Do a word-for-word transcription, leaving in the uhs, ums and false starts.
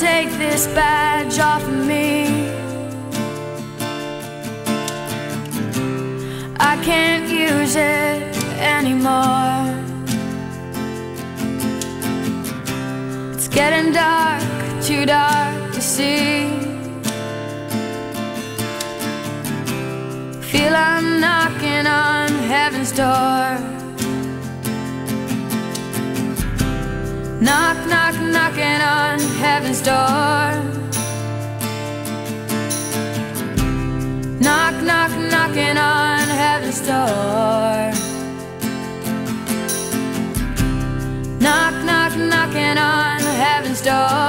take this badge off of me. I can't use it anymore. It's getting dark, too dark to see. Feel I'm knocking on heaven's door. Knock, knock, knocking on heaven's door. Knock, knock, knocking on heaven's door. Knock, knock, knocking on heaven's door.